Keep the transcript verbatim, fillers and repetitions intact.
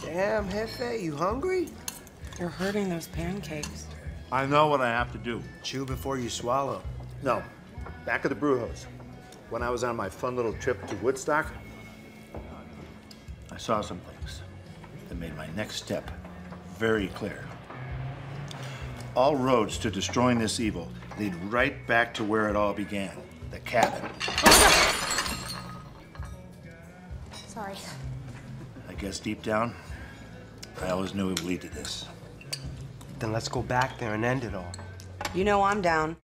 Damn, Jefe, you hungry? You're hurting those pancakes. I know what I have to do. Chew before you swallow. No, back at the brew house. When I was on my fun little trip to Woodstock, I saw some things that made my next step very clear. All roads to destroying this evil lead right back to where it all began, the cabin. Sorry. I guess deep down, I always knew it would lead to this. Then let's go back there and end it all. You know I'm down.